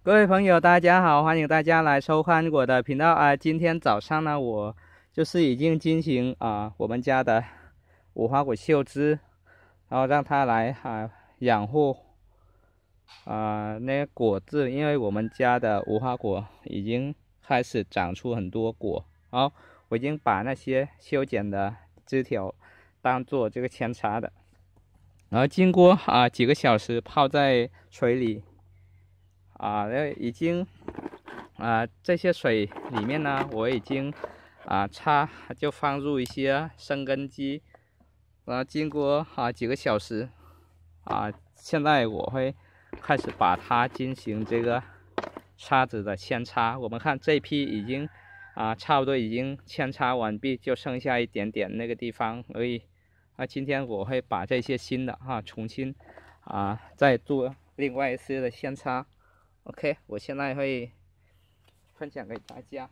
各位朋友，大家好，欢迎大家来收看我的频道啊。今天早上呢，我就是已经进行我们家的无花果秀枝，然后让它来养护那个果子，因为我们家的无花果已经开始长出很多果，然后我已经把那些修剪的枝条当做这个扦插的，然后经过几个小时泡在水里。已经这些水里面呢，我已经就放入一些生根基，然后经过几个小时现在我会开始把它进行这个插子的扦插。我们看这批已经差不多已经扦插完毕，就剩下一点点那个地方而已。今天我会把这些新的重新再做另外一次的扦插。OK， 我现在会分享给大家。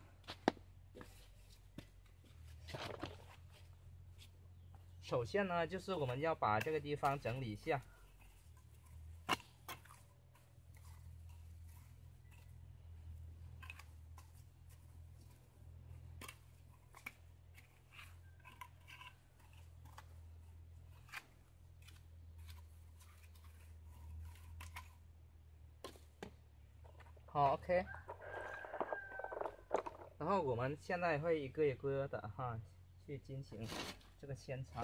首先呢，就是我们要把这个地方整理一下。好 ，OK。然后我们现在会一个一个的去进行这个扦插。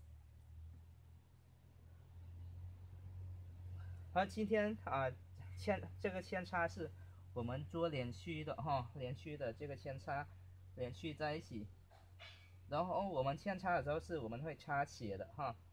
今天这个扦插是我们做连续的连续的这个扦插，连续在一起。然后我们扦插的时候是我们会插斜的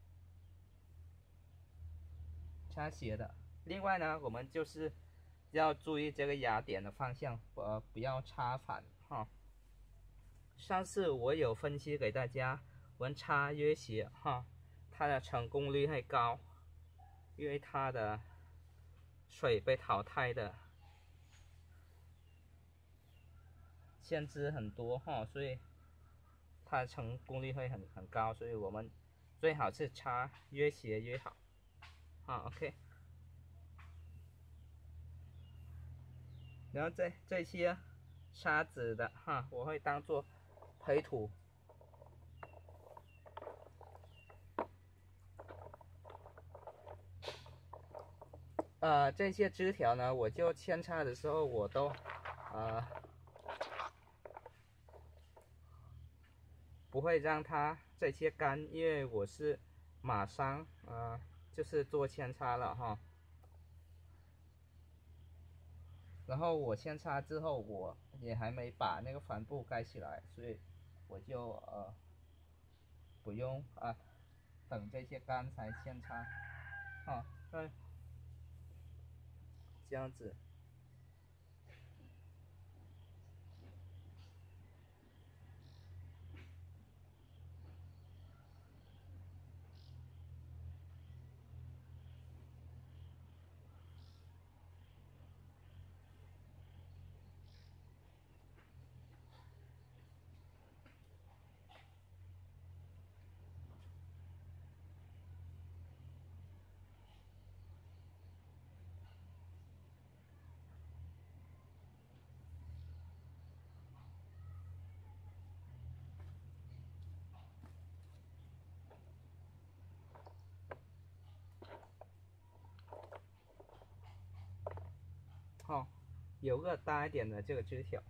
插斜的。另外呢，我们就是要注意这个压点的方向，不要插反上次我有分析给大家，我们插越斜它的成功率会高，因为它的水被淘汰的限制很多所以它的成功率会很高，所以我们最好是插越斜越好OK。然后这些沙子的我会当做培土。这些枝条呢，我就扦插的时候我都不会让它这些干，因为我是马上就是做扦插了然后我扦插之后，我也还没把那个帆布盖起来，所以我就不用等这些干才扦插这样子。有个大一点的这个枝条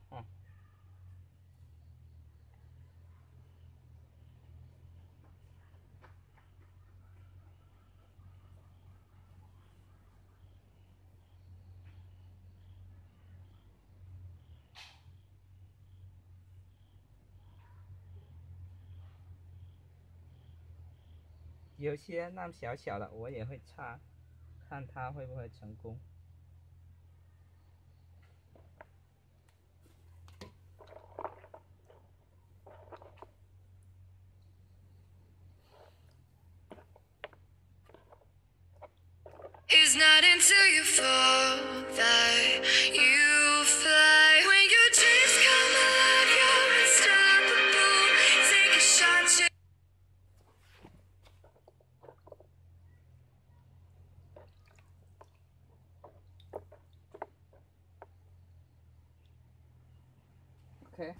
有些那么小小的我也会插，看它会不会成功。It's not until you fall that you fly. When your dreams come alive, you're unstoppable. Take a shot. OK。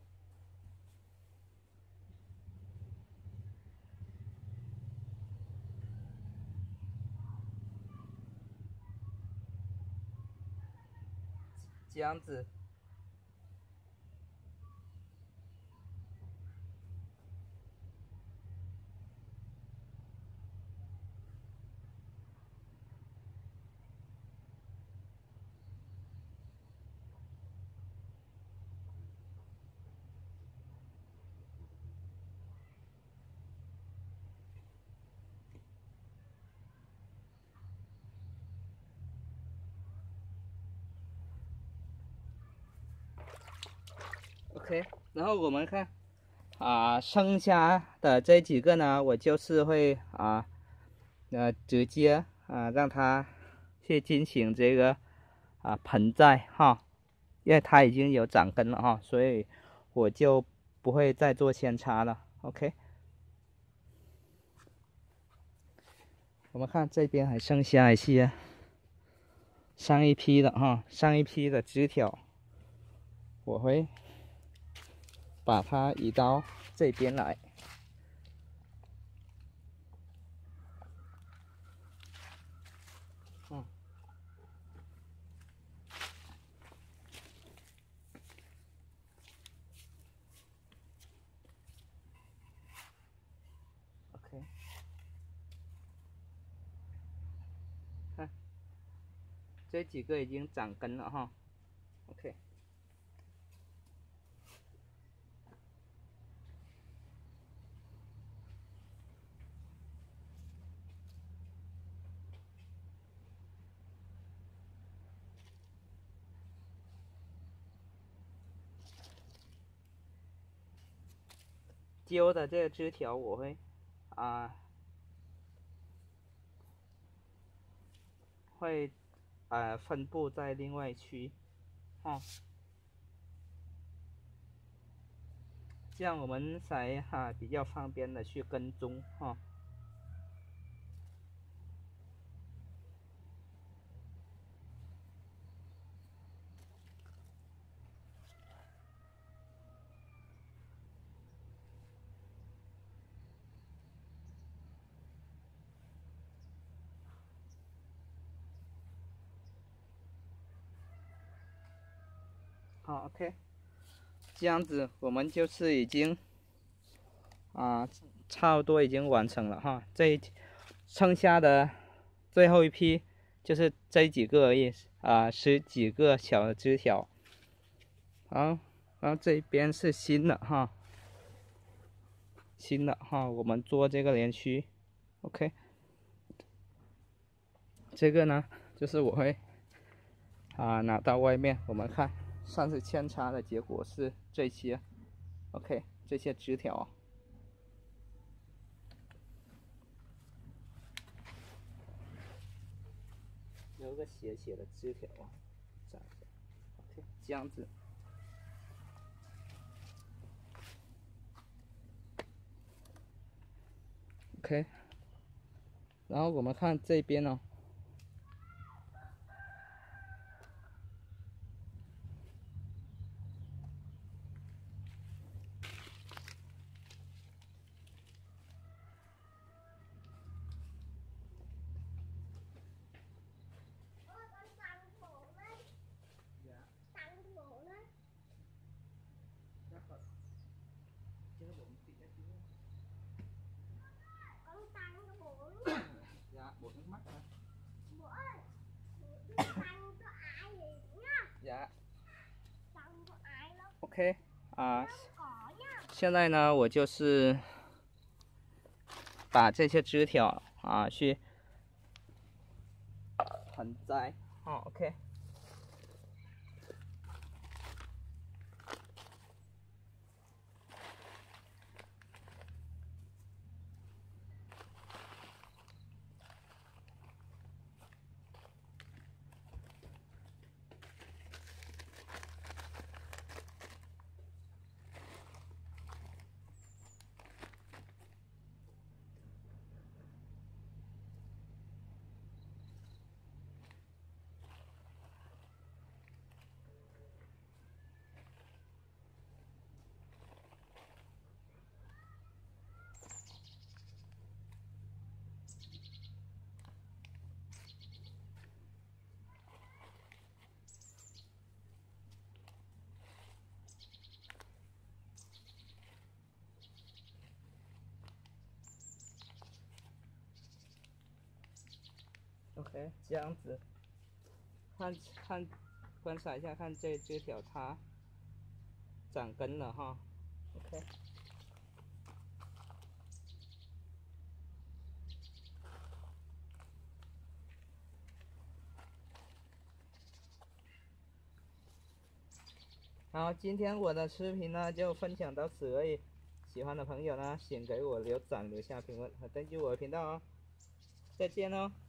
这样子。OK， 然后我们看剩下的这几个呢，我就是会直接让它去进行这个盆栽哈，因为它已经有长根了哈，所以我就不会再做扦插了。OK， 我们看这边还剩下一些上一批的哈，上一批的枝条，我会把它移到这边来。OK， 看这几个已经长根了哈。OK。揪的这个枝条我会分布在另外一区这样我们才比较方便的去跟踪好 OK， 这样子我们就是已经差不多已经完成了哈。这剩下的最后一批就是这几个而已10几个小的枝条。好，然后这边是新的哈，我们做这个连续 OK。这个呢就是我会拿到外面，我们看上次扦插的结果是这些 OK， 这些枝条有个斜斜的枝条OK， 这样子。OK， 然后我们看这边哦。Dạ, bộ nước mắt hả? Bộ ơi, tăng cho ai vậy nhá? Dạ. Tăng cho ai đó? OK 现在呢，我就是把这些枝条去盆栽OK。 OK， 这样子，观察一下，看这条它长根了哈。OK。好，今天我的视频呢就分享到此而已。喜欢的朋友呢，请给我留下评论和订阅我的频道哦。再见哦。